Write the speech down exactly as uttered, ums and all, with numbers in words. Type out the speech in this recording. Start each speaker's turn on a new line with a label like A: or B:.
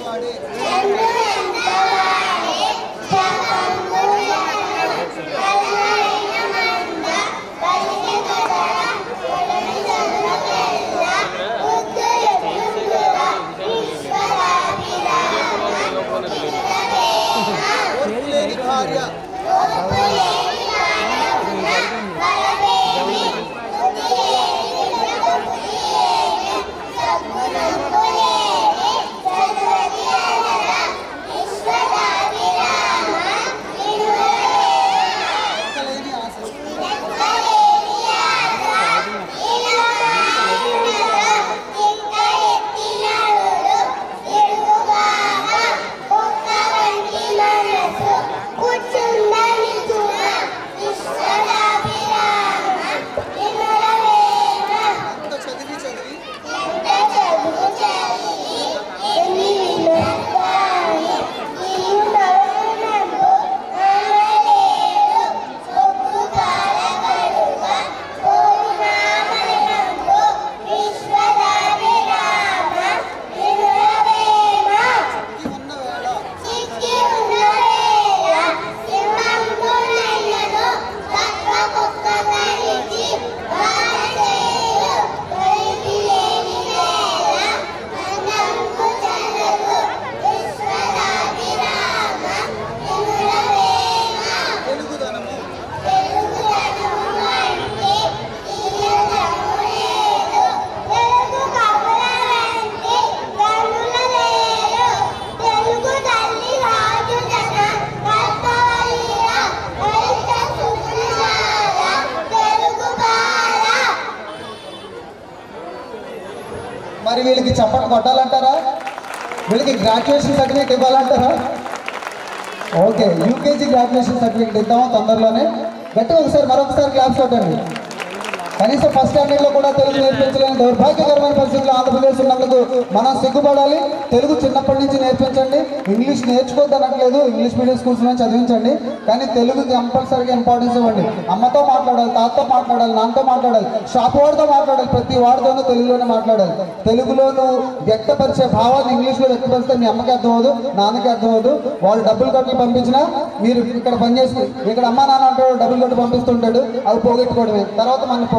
A: మరి వీళ్ళకి చప్పట్లు కొట్టాలంటారా? వీళ్ళకి గ్రాడ్యుయేషన్ సర్టిఫికేట్ ఇవ్వాలంటారా? ఓకే, యూకేజీ గ్రాడ్యుయేషన్ సర్టిఫికేట్ ఇద్దాము తొందరలోనే. గట్టిగా ఒకసారి మరొకసారి క్లాప్స్ కొట్టండి. కనీసం ఫస్ట్ స్టాండర్డ్లో కూడా తెలుగు నేర్పించలేని దౌర్భాగ్యకరమైన పరిస్థితుల్లో ఆంధ్రప్రదేశ్ ఉన్నందుకు మనం సిగ్గుపడాలి. తెలుగు చిన్నప్పటి నుంచి నేర్పించండి. ఇంగ్లీష్ నేర్చుకోవద్దు అనట్లేదు, ఇంగ్లీష్ మీడియం స్కూల్స్లో చదివించండి. కానీ తెలుగుకి కంపల్సరీగా ఇంపార్టెన్స్ ఇవ్వండి. అమ్మతో మాట్లాడాలి, తాతతో మాట్లాడాలి, నాన్నతో మాట్లాడాలి, షాప్ వాడితో మాట్లాడాలి, ప్రతి వాడితోనూ తెలుగులోనే మాట్లాడాలి. తెలుగులో నువ్వు వ్యక్తపరిచే భావాన్ని ఇంగ్లీష్లో వ్యక్తపరిస్తే మీ అమ్మకి అర్థం అవ్వదు, నాన్నకి అర్థం అవ్వదు. వాళ్ళు డబ్బులు కట్టి పంపించినా మీరు ఇక్కడ పనిచేసి ఇక్కడ అమ్మా నాన్న అంటాడు, డబ్బులు కట్టి పంపిస్తుంటాడు, అవి పోగొట్టుకోవడమే. తర్వాత మన